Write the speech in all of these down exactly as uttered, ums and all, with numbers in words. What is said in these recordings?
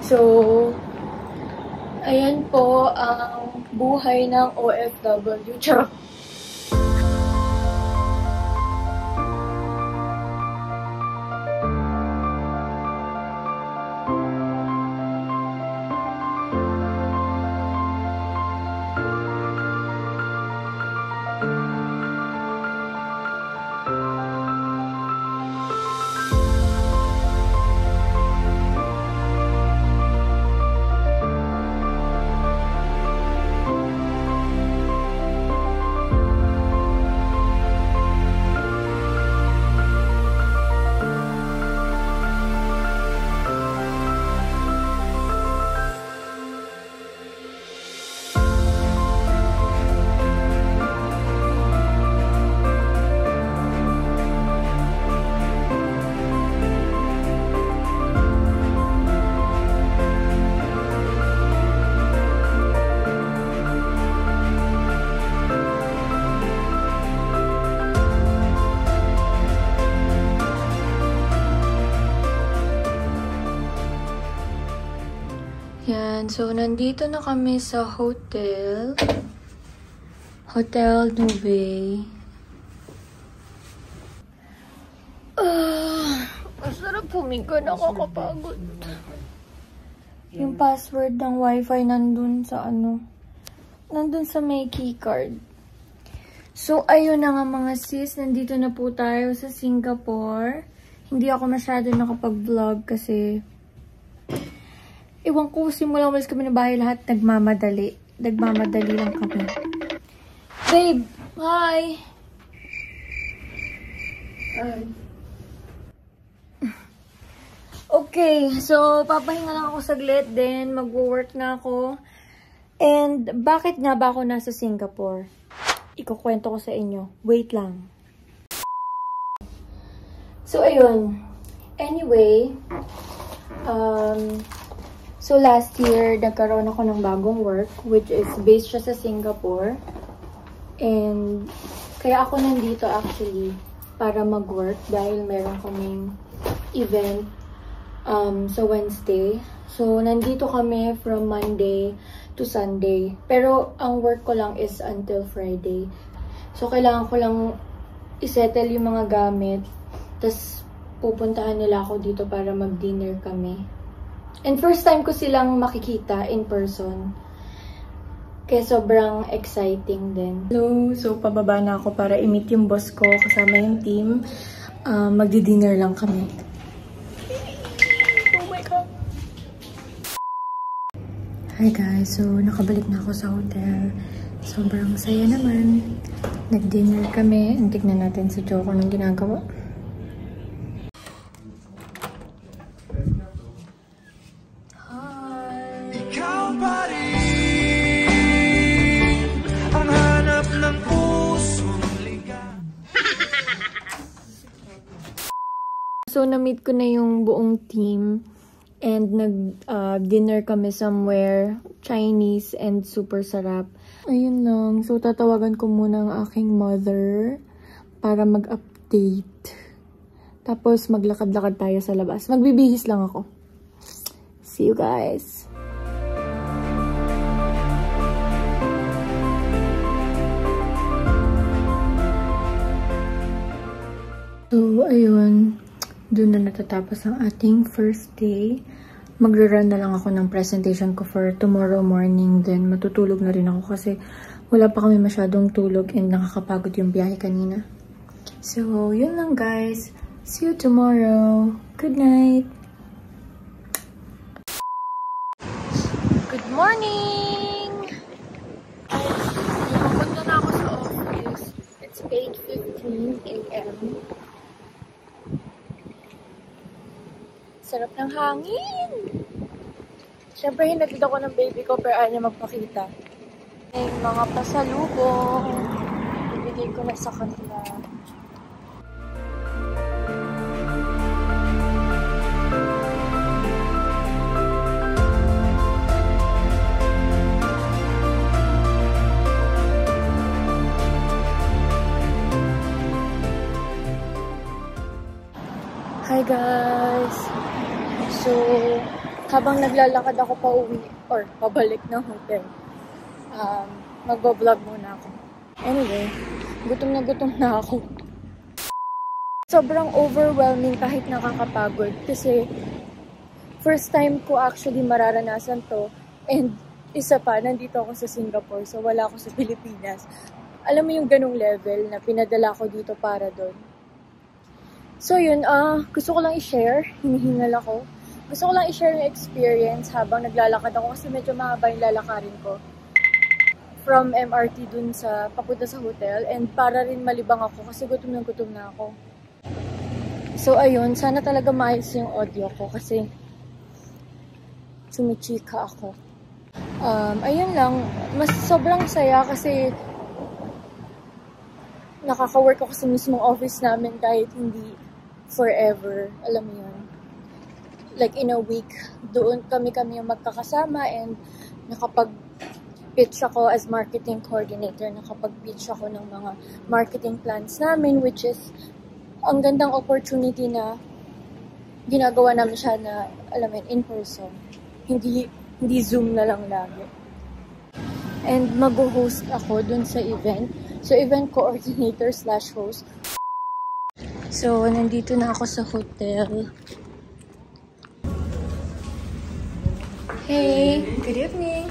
So, ayan po ang buhay ng O F W. Charot! Yan, so nandito na kami sa hotel. Hotel Nuvei. Ah, masarap huminga, nakakapagod. Yung password ng wifi nandun sa ano, nandun sa may keycard. So, ayun na nga mga sis, nandito na po tayo sa Singapore. Hindi ako masyado nakapag-vlog kasi ewan ko, simula umalis kami na bahay lahat, nagmamadali. Nagmamadali lang kami. Babe! Hi! Hi. Okay, so papahinga lang ako saglit, then magwo-work na ako. And bakit nga ba ako nasa Singapore? Ikukwento ko sa inyo. Wait lang. So, ayun. Anyway, um... So, last year, nagkaroon ako ng bagong work, which is based siya sa Singapore. And, kaya ako nandito actually para mag-work dahil meron kaming event um, sa Wednesday. So, nandito kami from Monday to Sunday. Pero, ang work ko lang is until Friday. So, kailangan ko lang isettle yung mga gamit. Tapos, pupuntahan nila ako dito para mag-dinner kami. And first time ko silang makikita in person. Kaya sobrang exciting din. Hello! So, pababa na ako para i-meet yung boss ko kasama yung team. Uh, Magdi-dinner lang kami. Oh my God! Hi guys! So, nakabalik na ako sa hotel. Sobrang saya naman. Nag-dinner kami. Tignan natin si Choco nung ginagawa. So, na-meet ko na yung buong team and nag-dinner uh, kami somewhere Chinese and super sarap. Ayun lang. So, tatawagan ko muna ang aking mother para mag-update. Tapos, maglakad-lakad tayo sa labas. Magbibihis lang ako. See you guys! So, ayun. Doon na natatapos ang ating first day. Magre-run na lang ako ng presentation ko for tomorrow morning. Then, matutulog na rin ako kasi wala pa kami masyadong tulog and nakakapagod yung biyahe kanina. So, yun lang guys. See you tomorrow. Good night! Good morning! Pupunta na ako sa office. It's eight fifteen a m Sarap ng hangin! Siyempre, hinatid ako ng baby ko pero ayaw niya magpakita. May mga pasalubong. Ibigay ko na sa kanila. Hi guys! So, habang naglalakad ako pa uwi or pabalik ng hotel, um, magbablog muna ako. Anyway, gutom na gutom na ako. Sobrang overwhelming kahit nakakapagod kasi first time ko actually mararanasan to, and isa pa, nandito ako sa Singapore, so wala ako sa Pilipinas. Alam mo yung ganong level na pinadala ko dito para doon. So yun, uh, gusto ko lang i-share, hinihingal ako. Gusto ko lang i-share yung experience habang naglalakad ako kasi medyo mahaba yung lalakarin ko. From M R T dun sa, papunta sa hotel, and para rin malibang ako kasi gutom na gutom na ako. So ayun, sana talaga maayos yung audio ko kasi sumichika ako. Um, ayun lang, mas sobrang saya kasi nakaka-work ako sa mismong office namin kahit hindi forever, alam mo yun. Like in a week, doon kami-kami yung magkakasama, and nakapag-pitch ako as marketing coordinator, nakapag-pitch ako ng mga marketing plans namin, which is ang gandang opportunity na ginagawa namin siya na, alam mo yun, in person. Hindi, hindi Zoom na lang lagi. And mag-host ako dun sa event. So, event coordinator slash host. So, nandito na ako sa hotel. Hey! Good evening!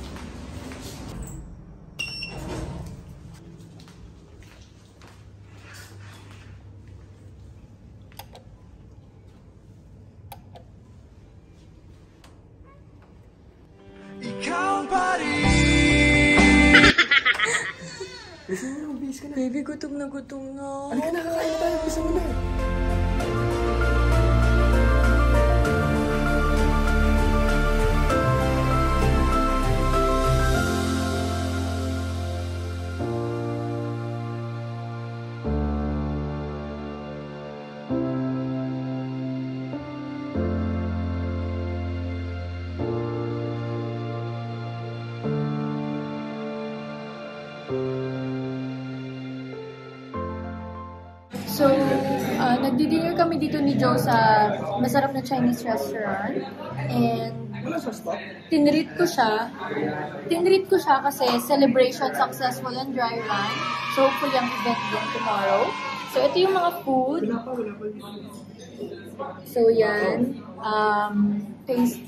Baby, gutom na gutom na. Ano ka, nakakain na tayo? Gusto mo na. So, uh, nagdi-dinner kami dito ni Joe sa masarap na Chinese restaurant. And tinreat ko siya. Tinreat ko siya kasi celebration, successful and dry run. So, hopefully ang event din tomorrow. So, ito yung mga food. So, yan. Um, paste.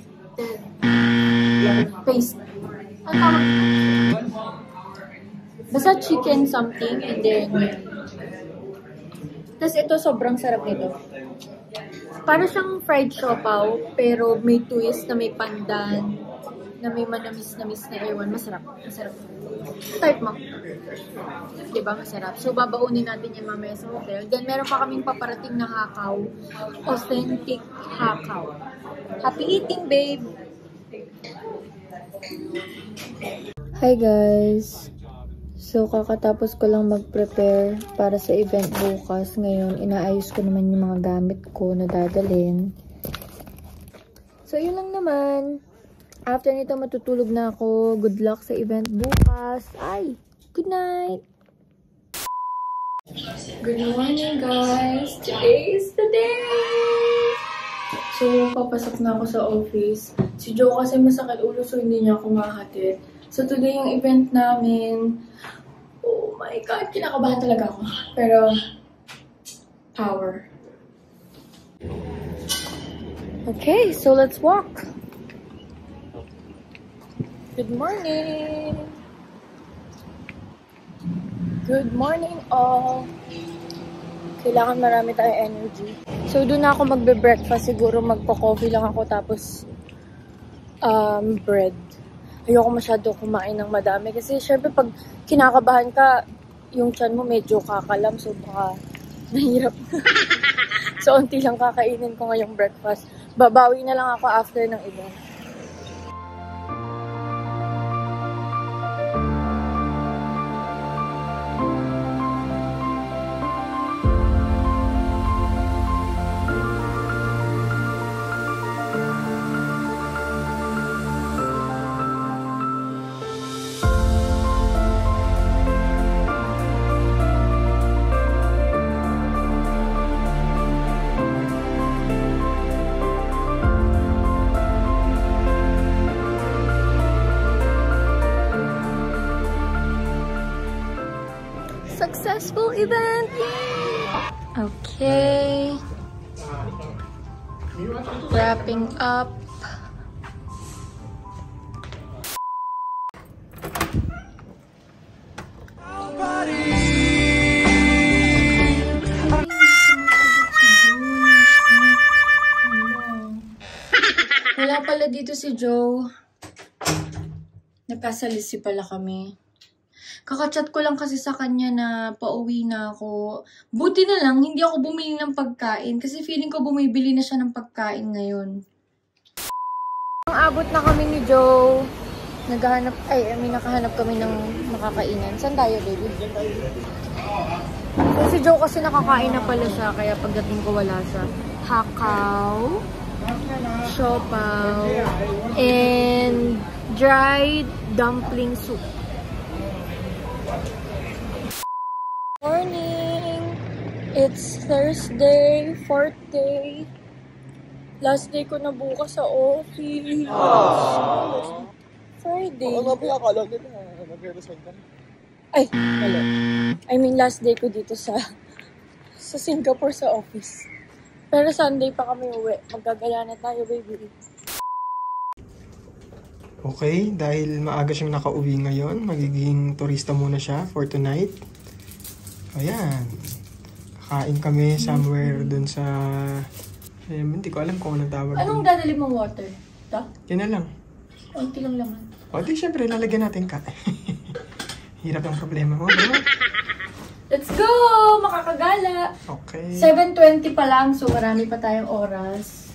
Paste. Ang tawag ito? Basta chicken something, and then tapos ito, sobrang sarap nito. Para siyang fried siopaw, pero may twist na may pandan, na may manamis-namis na ewan. Masarap. Masarap. Type mo. Diba? Masarap. So, babaunin natin yung mamaya sa hotel. Then, meron pa kaming paparating na hakaw. Authentic hakaw. Happy eating, babe! Hi, guys! So, kakatapos ko lang mag-prepare para sa event bukas. Ngayon, inaayos ko naman yung mga gamit ko na dadalhin. So, yun lang naman. After nito, matutulog na ako. Good luck sa event bukas. Ay! Good night! Good morning, guys! Today is the day! So, papasok na ako sa office. Si Joe kasi masakit ulo, so hindi niya ako mahatid. So, today yung event namin. Oh my God, kinakabahan talaga ako. Pero, power. Okay, so let's walk. Good morning! Good morning all! Kailangan marami tayong energy. So, doon na ako magbe-breakfast. Siguro magpo-coffee lang ako, tapos um, bread. Ayoko masyado kumain ng madami. Kasi, syempre, pag kinakabahan ka, yung tiyan mo medyo kakalam. So, baka nahirap. So, unti lang kakainin ko ngayong breakfast. Babawi na lang ako after ng event. successful event! Yay! Okay. Wrapping up. Wala pala dito si Joe. Nagkasalisi pala kami. Kakachat ko lang kasi sa kanya na pauwi na ako. Buti na lang, hindi ako bumili ng pagkain kasi feeling ko bumibili na siya ng pagkain ngayon. Ang abot na kami ni Joe. Naghahanap, ay, I mean, nakahanap kami ng makakainan. Saan tayo, baby? So, si Joe kasi nakakain na pala siya, kaya pagdating ko wala siya. Hakaw, siopaw, and dried dumpling soup. Morning! It's Thursday, fourth day. Last day ko na bukas sa office. Aww. Friday. Oo nga ba, akala nila nag-resign ka na. Ay, hello. I mean, last day ko dito sa sa Singapore sa office. Pero Sunday pa kami uwi. Magagala na tayo, baby. Okay, dahil maaga siyang nakauwi ngayon, magiging turista muna siya for tonight. Ayan. Kakain kami somewhere dun sa... Eh, hindi ko alam kung anong tawag. Anong dadali mong water? Ito? Yan na lang. Konti lang laman. O, di syempre, lalagyan natin ka. Hirap ang problema mo, bro. Let's go! Makakagala! Okay. seven twenty pa lang, so marami pa tayong oras.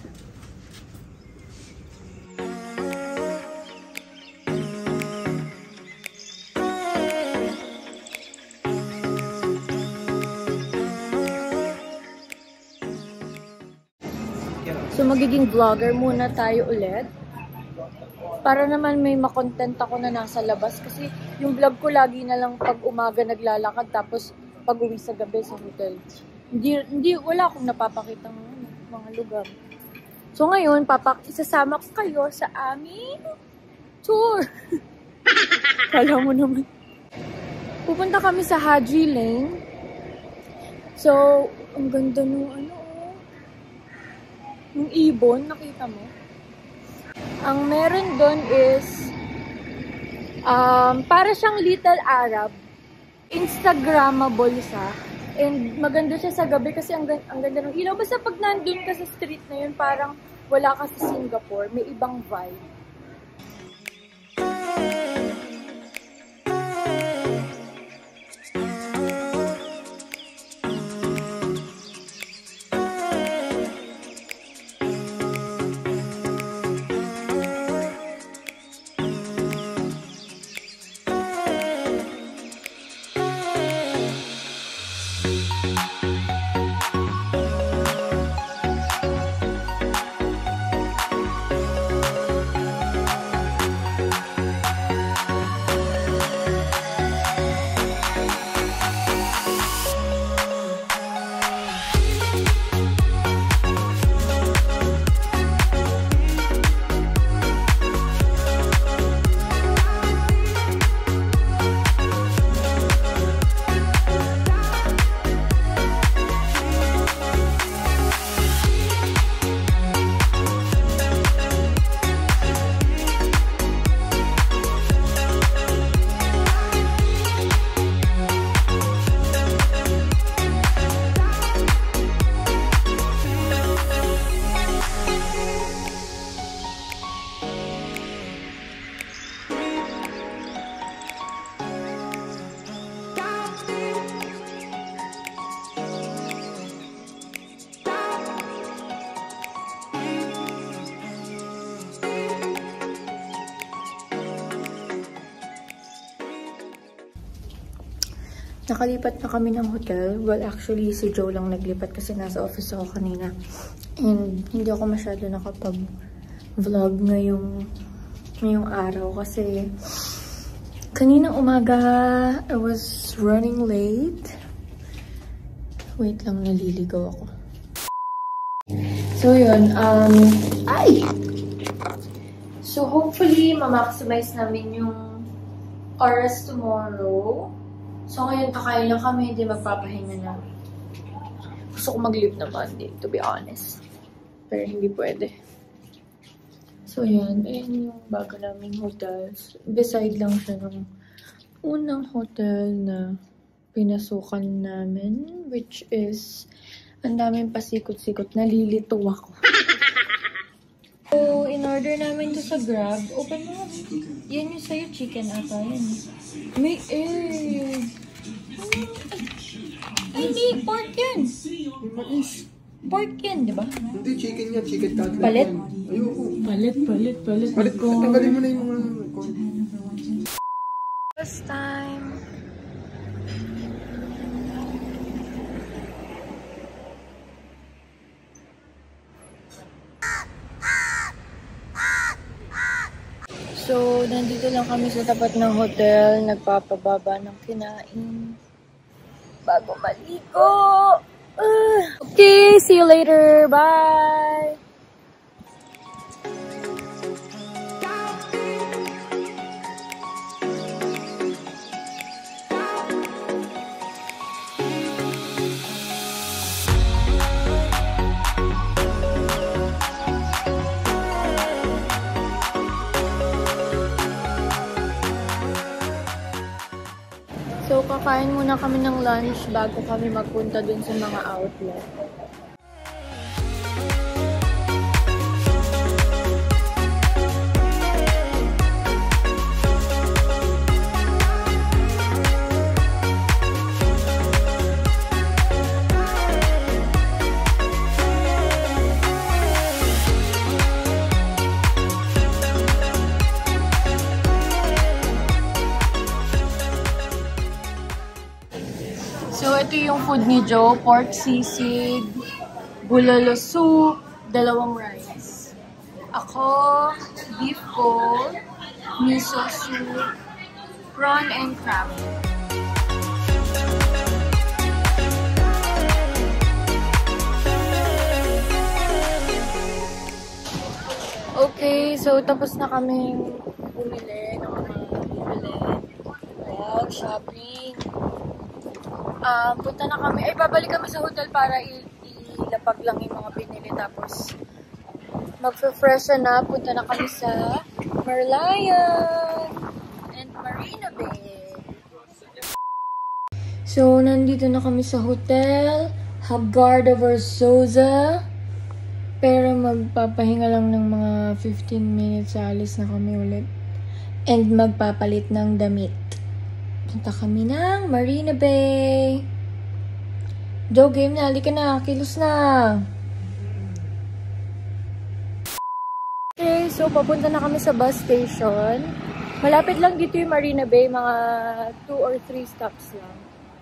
So, magiging vlogger muna tayo ulit. Para naman may makontent ako na nasa labas. Kasi yung vlog ko lagi na lang pag umaga naglalakad tapos pag uwi sa gabi sa hotel. Hindi, hindi wala akong napapakita ng mga lugar. So ngayon, papak isasama ko kayo sa aming tour. Kala mo naman. Pupunta kami sa Haji Lane. So, ang ganda nung ano, yung ibon, nakita mo? Ang meron doon is um, para siyang Little Arab. Instagrammable siya. And maganda siya sa gabi kasi ang, ang ganda ng ilaw. Basta pag nandun ka sa street na yun, parang wala ka sa Singapore. May ibang vibe. Nakalipat na kami ng hotel. Well, actually, si Joe lang naglipat kasi nasa office ako kanina. And hindi ako masyado nakapag-vlog ngayong, ngayong araw kasi kaninang umaga, I was running late. Wait lang, naliligaw ako. So, yun. Um, ay! So, hopefully, ma-maximize namin yung oras tomorrow. So ngayon kakain lang kami, hindi magpapahinga na. Gusto ko mag-leave na Monday, to be honest. Pero hindi pwede. So yan, ayan yung bago naming hotels. Beside lang siya ng unang hotel na pinasukan namin, which is ang daming pasikot-sikot. Nalilito ako. So, in-order namin to sa Grab. Open mo. Yan yung sa'yo, chicken ata. Yan. May egg. Ay, hindi. Pork yan. Pork yan, di ba? Hindi, chicken yan. Chicken cutlet. Palit? Ayoko. Palit, palit, palit. Palit ko. Tanggalin mo na yung mga... First time. So, nandito lang kami sa tapat ng hotel, nagpapababa ng kinain bago maligo. Uh, okay, see you later. Bye! So, kakain muna kami ng lunch bago kami magpunta dun sa mga outlet. So, ito yung food ni Joe. Pork sisig, bulalo soup, dalawang rice. Ako, beef bowl, miso soup, prawn and crab. Okay, so tapos na kaming bumili ng mga bibili. Wow, shopping. Um, punta na kami. Ay, babalik kami sa hotel para ilapag lang yung mga binili. Tapos, mag-freshen na. Punta na kami sa Merlion and Marina Bay. So, nandito na kami sa hotel. Haggarda Versosa. Pero magpapahinga lang ng mga fifteen minutes. Alis na kami ulit. And magpapalit ng damit. Punta kami ng Marina Bay. Joe, game na. Halika na. Kilos na. Okay, so papunta na kami sa bus station. Malapit lang dito yung Marina Bay. Mga two or three stops lang.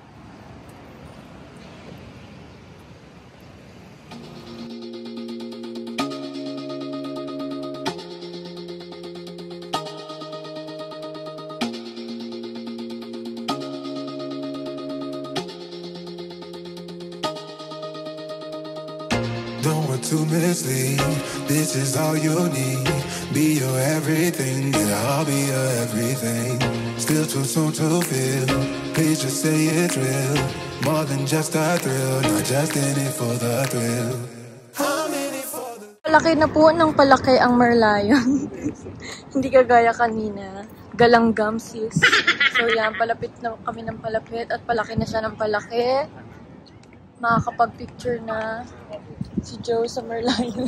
Don't want to mislead. This is all you need. Be your everything, yeah, I'll be your everything. Still too soon to feel. Please just say it's real. More than just a thrill, not just in it for the thrill. I'm in it for the... Palaki na po ng palaki ang Merlion. Hindi kagaya kanina. Galanggam sis. So yan, palapit na kami ng palapit at palaki na siya ng palaki. Makakapag-picture na si Joe sa Merlion.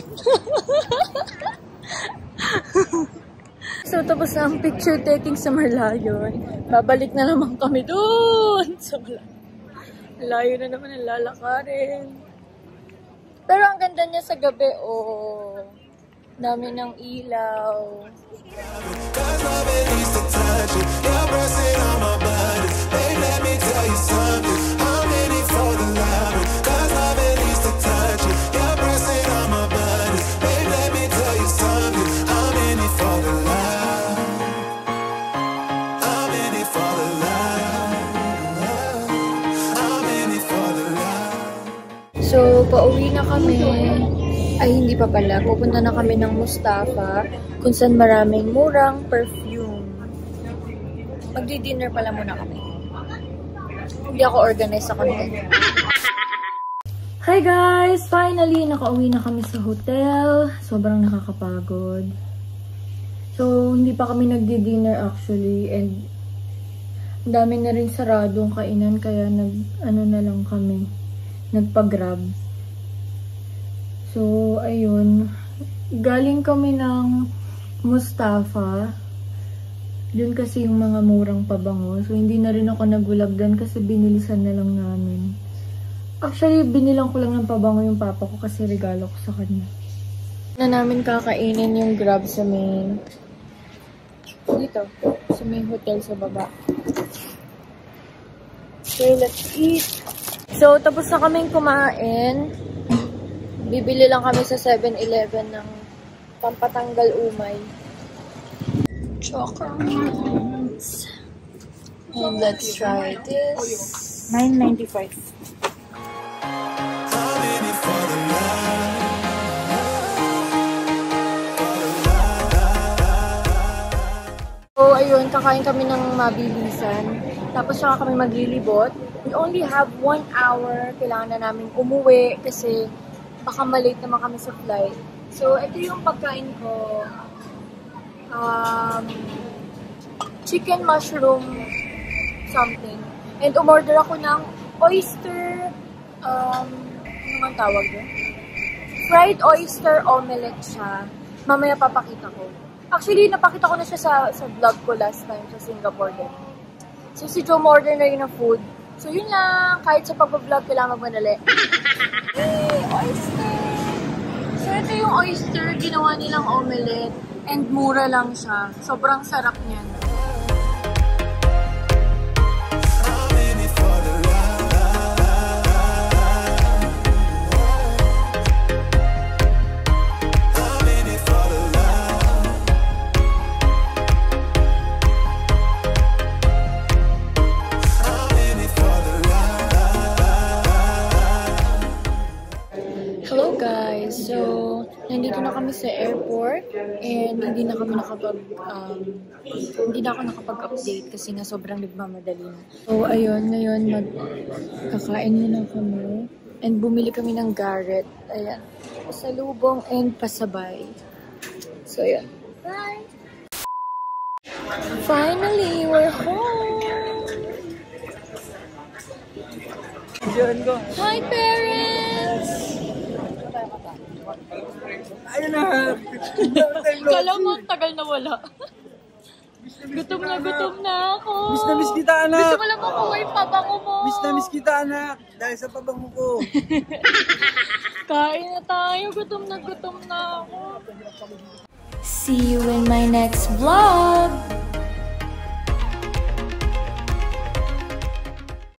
So, tapos na ang picture taking sa Merlion. Babalik na naman kami doon sa Merlion. Layo na naman ang lalakarin. Pero ang ganda niya sa gabi, oh. Dami ng ilaw. So, pauwi na kami. Ay, hindi pa pala. Pupunta na kami ng Mustafa, kung saan maraming murang perfume. Magdi-dinner pala muna kami. hindi ako organized sa content. Hi guys! Finally, nakauwi na kami sa hotel. Sobrang nakakapagod. So, hindi pa kami nagdi-dinner actually. And, ang dami na rin saradong kainan. Kaya, nag, ano na lang kami. Nagpa-grab. So, ayun. Galing kami ng Mustafa. Doon kasi yung mga murang pabango. So, hindi na rin ako nagulagdan kasi binilisan na lang namin. Actually, binilang ko lang ng pabango yung papa ko kasi regalo ko sa kanya. Na namin kakainin yung grab sa main... Dito. Sa main hotel sa baba. Okay, let's eat. So, tapos na kaming kumain. Bibili lang kami sa seven eleven ng pampatanggal umay. Chocolates. And let's try this. nine ninety-five. So, ayun, kakain kami ng mabilisan. Tapos saka kami maglilibot. We only have one hour. Kailangan na namin umuwi kasi baka malate naman kami sa flight. So, ito yung pagkain ko. Um, chicken mushroom something. And umorder ako ng oyster, um, ano man tawag yun? Fried oyster omelette siya. Mamaya papakita ko. Actually, napakita ko na siya sa, sa vlog ko last time sa Singapore din. So, si Joe order na rin ng food. So, yun lang. Kahit sa pag-vlog, kailangan magmadali. Hey, oyster! So, ito yung oyster. Ginawa nilang omelette. And mura lang siya. Sobrang sarap niyan. Hello guys! So, nandito na kami sa airport and hindi na kami nakapag um, hindi na ako nakapag-update kasi nga sobrang nagmamadali na. So, ayun, ngayon magkakain muna kami and bumili kami ng Garrett. Ayan, pasalubong and pasabay. So, ayan. Bye! Finally, we're home! Hi, parents! Ayun na! Kala mo, tagal na wala. Gutom na gutom na ako. Miss na miss kita, anak! Gusto ko lang makuha yung pabango mo. Miss na miss kita, anak! Dahil sa pabango ko. Kain na tayo. Gutom na gutom na ako. See you in my next vlog!